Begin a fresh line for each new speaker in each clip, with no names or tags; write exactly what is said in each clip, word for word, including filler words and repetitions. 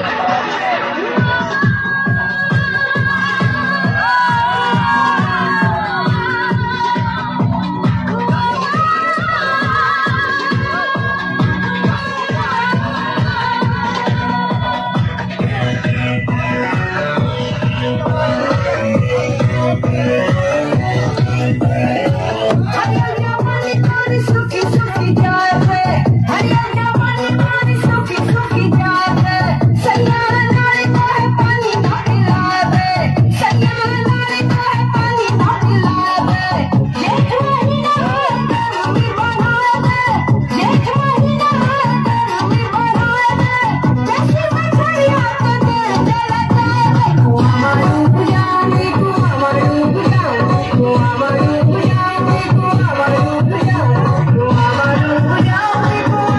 हरियल जवानी मोरी सुखी सुखी जाए, हरियल जवानी मोरी सुखी सुखी जाए। सैयारा नारी को है पानी ना पिलावे, सैयारा नारी को है पानी ना पिलावे। जेठ महीना है गर्मी बढ़ावे, जेठ महीना है गर्मी बढ़ावे। जैसी मछलियाँ तो दिल जला जाए। कुआं मारू बुझावे, कुआं मारू बुझावे, कुआं मारू बुझावे, कुआं मारू बुझावे, कुआं मारू बुझावे, कुआं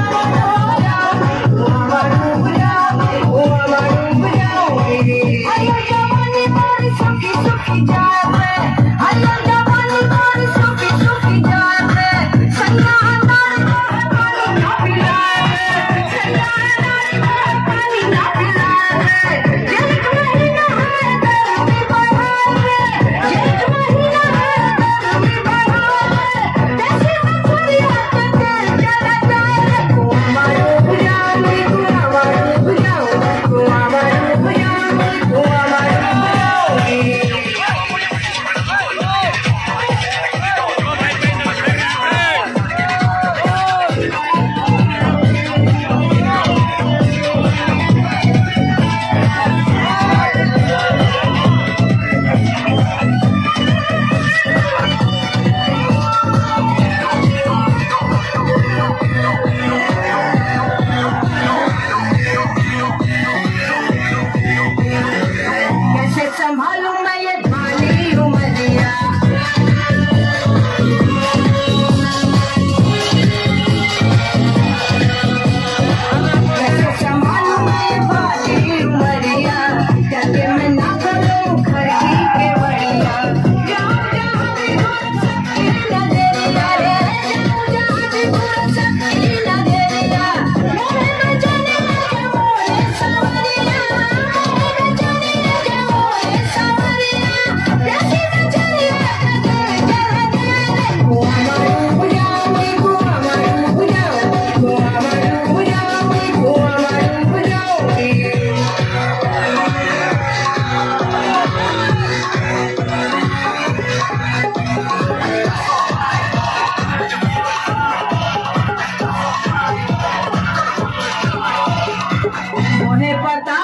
मारू बुझावे, कुआं मारू बुझावे। हरियल जवानी मोरी सुखी सुखी जाए, हरियल जवानी मोरी सुखी सुखी जाए। सैयारा नारी को है पानी ना पिलावे, सैयारा नारी को है पानी ना पिलावे। जेठ महीना है गर्मी बढ़ावे, जेठ महीना है गर्मी बढ़ावे। जैसी मछलियाँ तो दिल जला जाए। कुआं मारू बुझावे, कुआं मारू बुझावे, कुआं मारू बुझावे, कुआं मारू बुझावे। कैसे संभालूं मैं ये भाली उमरिया, कैसे संभालूं मैं ये भाली उमरिया। करके मैं ना करूं खड़ी के बढ़िया। जाऊं जहाँ भी घूर सकती नजरिया रे, जाऊं जहाँ भी घूर सकती नजरिया। मोरे में जाने लगे मोरे सावरिया, मोरे में जाने लगे मोरे सावरिया। जैसी मछलियाँ तो दिल जला जाए। कुआं मारू बुझावे, कुआं मारू बुझावे, कुआं मारू बुझावे, कुआं मारू बुझावे। मोहे पता